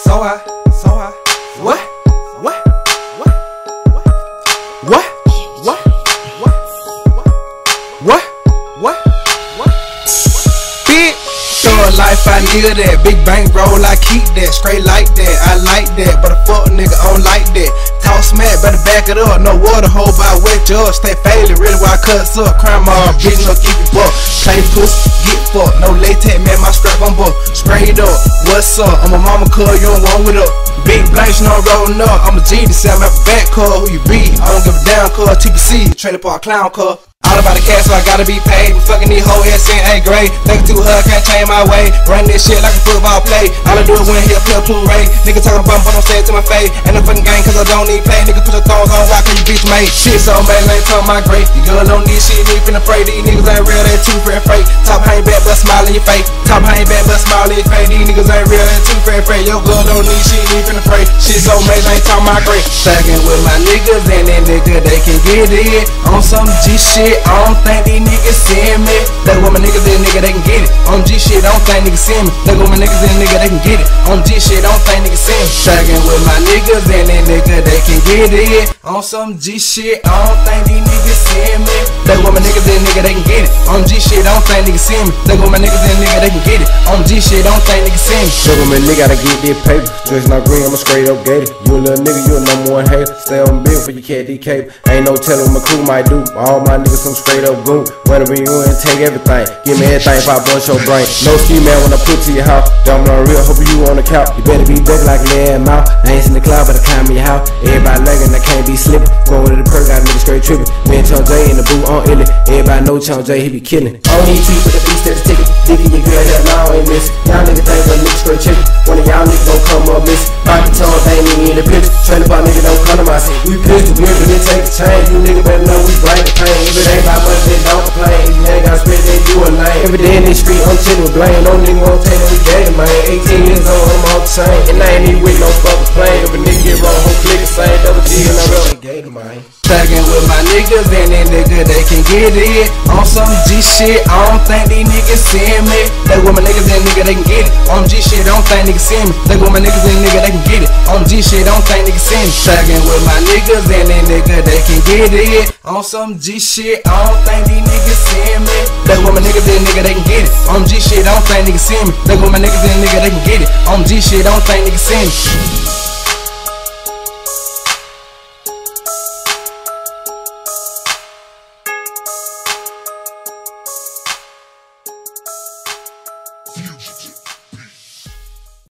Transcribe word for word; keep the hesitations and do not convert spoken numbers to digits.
So high, so high. What? What? What? What? What? What? What? What? What? Big thug life, I live that. Big bank roll, I keep that. Straight like that, I like that. But a fuck nigga on like that. Talk smack, better back it up. No water hole by wet judge. Stay failing, really why I cuts up. Crime off, bitch, no keep it buck. Play pussy, get fucked. No latex, man, my strap on buck. Sprayed up, what's up? I'm a mama cuz, you don't want with up. Big blanks, you know I'm rolling up. I'm a G to say I'm at the back cuz. Who you be? I don't give a damn cuz. T P C, trailer park clown cuz. All about the cash, so I gotta be paid. I'm fucking these whole heads in eighth grade. Thinking too hard, can't change my way. Run this shit like a football play. All I do is win here, play a pool raid. Nigga talking bump, but don't say it to my face. Ain't no fucking game, cause I don't need play. Nigga put your thongs on, rock, you bitch made. Shit so bad, ain't talking my great. You girl on this shit, nigga finna pray. These niggas ain't real, they too friend fake. Top hang back, but smile in your face. Top hang back, but smile in your face. These niggas ain't real, they too friend fake. Yo girl on this shit, nigga finna pray. Shit so amazing, ain't talking my great. Stacking with my niggas, and that nigga, they can get it. On some G shit, I don't think these niggas see me. That with my niggas in nigga, they can get it. On G shit, I don't think niggas see me. That with my niggas in nigga, they can get it. On G shit, I don't think niggas see me. Stacking with my niggas and that nigga, they can get it. On some G shit, I don't think these niggas see me. That with my niggas in nigga, they can get it. On G shit, I don't think niggas see me. That with my niggas in nigga, they can get it. On G shit, I don't think niggas see me. Look at me, nigga, gotta get this paper. Dress not green, I'm a straight up gator. You a little nigga, you a number one hater. Stay on bill for your cat D cape. Ain't no telling what my crew might do. All my niggas some straight up goon. Wanna be you and take everything. Give me everything if I bust your brain. No ski man when I put to your house. Y'all on real, hope you on the couch. You better be duck like lead mouth. I ain't seen the cloud, but I climb your house. Everybody lagging, I can't be slipping. Going with the perk, got a nigga straight tripping. Me and Chon J in the boot on illy. Everybody know Chon J, he be killing. On E T with the beast at the ticket. Dickin' your girl, hell no, I ain't missing. Y'all niggas think a nigga straight chicken. One of y'all niggas gon' come up missing. Pocket tones, they ain't even in the picture. Training about nigga don't come to my seat. We pistol whip and it take a change. You nigga better know we bring the pain. If it ain't about money, then don't complain. If you ain't got spit, then you a lame. Every day in this street, I'm chillin' with blame. No nigga gon' take no game, man. eighteen years old, I'm all the same. And I ain't even with no fucking plane. If a nigga get wrong, whole click the same. Double G and I'm real gator, man. Stacking with my niggas and that nigga, they can get it. On some G shit, I don't think these niggas see me. That with my niggas and nigga, they can get it. On G shit, I don't think niggas see me. That with my niggas and nigga, they can get it. On G shit, I don't think niggas see me. Stacking with my niggas and that nigga, they can get it. On some G shit, I don't think these niggas see me. That with my niggas and nigga, they can get it. On G shit, I don't think niggas see me. That with my niggas and nigga, they can get it. On G shit, I don't think niggas see me.